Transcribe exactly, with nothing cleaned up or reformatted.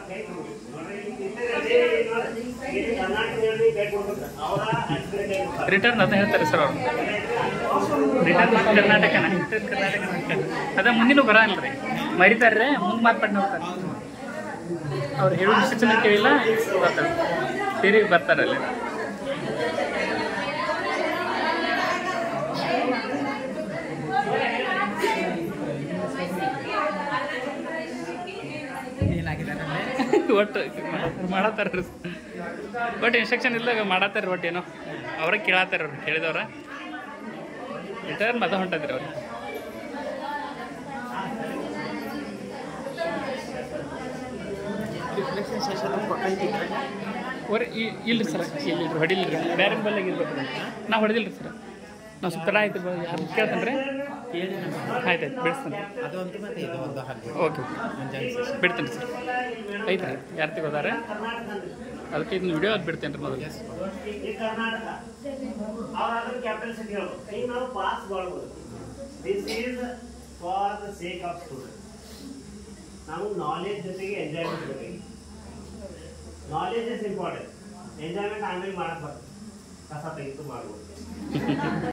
Return ಅದನ್ನ ಹೇಳ್ತಾರೆ sir ಅವರು. ರಿಟರ್ನ್ ಕರ್ನಾಟಕನ ಕರ್ನಾಟಕ ಅದ ಮುಂದಿನ ಬರಲ್ಲ ರೀ, ಮರಿತಾರ್ರೆ ಮುಂದೆ ಮಾರ್ಪಟ್ಟು ಹೋಗ್ತಾರೆ. ಅವ್ರು ಹೇಳೋ ಶಿಕ್ಷಣ ಕೇಳಿಲ್ಲ ಬರ್ತಾರೆ, ತಿರುಗಿ ಬರ್ತಾರೆ ಅಲ್ಲಿ. ಒಟ್ಟು ಮಾಡತ್ತಾರ ಬಟ್ ಇನ್ಸ್ಟ್ರಕ್ಷನ್ ಇಲ್ದಾಗ ಮಾಡತ್ತಾರ. ಒಟ್ಟು ಏನೋ ಅವ್ರ ಕೇಳತ್ತಾರ, ಅವ್ರು ಕೇಳಿದವ್ರ ರಿಟರ್ನ್ ಮದ ಹೊಂಟದ್ರಿ ಅವ್ರು. ಅವ್ರ ಇಲ್ರಿ ಸರ್, ಇಲ್ಲಿ ಹೊಡಿಲ್ರಿ, ಬೇರೆ ಬಲ್ಲಾಗ ಇರ್ಬೇಕು. ನಾವು ಹೊಡೆದಿಲ್ರಿ ಸರ್, ನಾವು ಸುತ್ತರ ಆಯ್ತು. ಯಾರು ಕೇಳ್ತಾನೆ ರೀ? ಆಯ್ತು ಆಯ್ತು ಬಿಡಿಸ್ತಾನೆ. ಓಕೆ ಬಿಡ್ತೇನೆ ಸರ್. ಐತೆ ರೀ, ಯಾರು ತೆಗೋದಾರೆ ಅದಕ್ಕೆ ಇದನ್ನ ವಿಡಿಯೋ ಅದು ಬಿಡ್ತೇನೆ ರೀ ಮೊದಲು. ನಾವು ನಾಲೆಜ್ ಜೊತೆಗೆ ಎಂಜಾಯ್ಮೆಂಟ್ ಜೊತೆಗೆ, ನಾಲೆಜ್ ಇಸ್ ಇಂಪಾರ್ಟೆಂಟ್, ಎಂಜಾಯ್ಮೆಂಟ್ ಆಮೇಲೆ ಮಾಡಕ್ ಬರ್ತದೆ, ಕಸ ತೆಗೆದು ಮಾಡ್ಬೋದು.